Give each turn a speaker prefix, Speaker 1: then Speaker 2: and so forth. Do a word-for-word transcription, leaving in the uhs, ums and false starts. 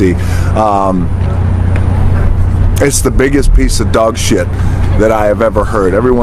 Speaker 1: sixty. Um, it's the biggest piece of dog shit that I have ever heard. Everyone